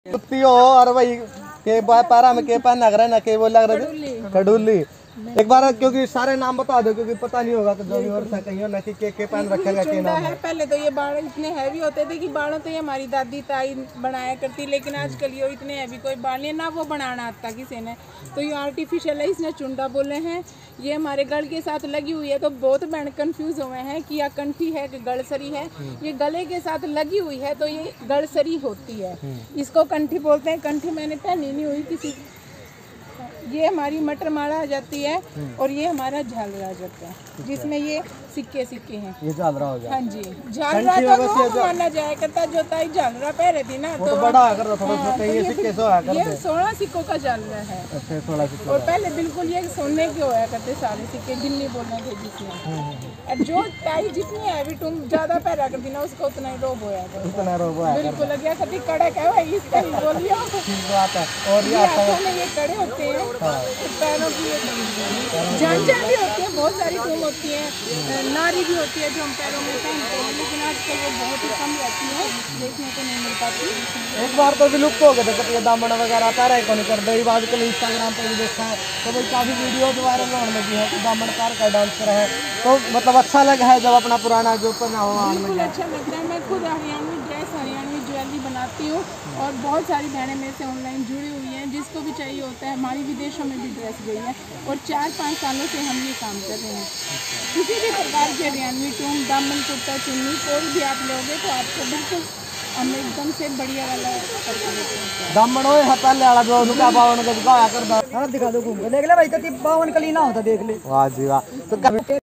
कुत्ती हो और भाई के पैरा में के पहन लग रहा है ना के वो लग रहा है खडूली। एक बार क्योंकि सारे नाम बता दो क्योंकि पता नहीं होगा कि जो भी और कहीं ना कि के पहन रखेगा के नाम है। पहले तो ये बाड़ इतने हैवी होते थे कि बाड़ों तो ये हमारी दादी ताई बनाया करती, लेकिन आजकल ये इतने हैवी कोई बाड़ नहीं ना वो बनाना आता किसी ने, तो ये आर्टिफिशियल है, इसने चुंडा बोले हैं। ये हमारे गल के साथ लगी हुई है तो बहुत बहन कंफ्यूज हुए हैं कि या कंठी है कि गड़सरी है। ये गले के साथ लगी हुई है तो ये गड़सरी होती है, इसको कंठी बोलते हैं। कंठी मैंने पहनी नहीं हुई किसी। ये हमारी मटर माला आ जाती है और ये हमारा झालरा आ जाता है जिसमें ये सिक्के सिक्के हैं। ये झालरा हो गया। हाँ जी, झालरा तो माना जाया करता, जो ताई झालरा पहरे थी ना तो बड़ा आकर थोड़ा सा ये सिक्के से होया करते। ये 16 सिक्कों का झालरा है। अच्छा 16 सिक्के। और पहले बिल्कुल ये सोने के होया करते सारे सिक्के, गिन्नी बोलने थे जिसमें। और जो ताई जितनी हैवी तुम ज्यादा पहरा करती ना उसको उतना ही रोब होया करता। उतना रोब होया करता। बिल्कुल लग गया कभी कड़क है भाई इस तरह बोलियो। ठीक बात है। और ये हाथों में ये कड़े होते हैं, पैरों की झांझा भी होती है, बहुत सारी टूम होती है, नारी भी होती है जो हम पैरों में पहनते हैं, लेकिन आजकल वो बहुत ही कम रहती है, देखने को नहीं मिल पाती। एक बार तो विलुप्त हो गए थे दामन वगैरह पैर को नहीं कर दे। आजकल इंस्टाग्राम पर भी देखा है तो भाई काफ़ी वीडियो वायरल होने लगी है कि दामन पैर का डांस कर है, तो मतलब अच्छा लगा है जब अपना पुराना जो पहनावा। बिल्कुल अच्छा लगता है। मैं खुद हरियाणवी ड्रेस, हरियाणवी ज्वेलरी बनाती हूँ और बहुत सारी बहनें मेरे से ऑनलाइन जुड़ी हुई हैं, जिसको भी चाहिए होता है। हमारी विदेशों में भी ड्रेस गई है और 4-5 सालों से हम ये काम कर रहे हैं। किसी भी प्रकार की हरियाणवी टूम, दामन, कुर्ता, चुन्नी कोई भी आप लोगे तो आपको बिल्कुल हम एकदम से बढ़िया वाला करके देते हैं। दामन होए है पहले वाला जो उनका 52 गज का होया करदा। दिखा दो घूम के देख ले भाई, तो 52 कली ना होता देख ले। वाह जी वाह। तो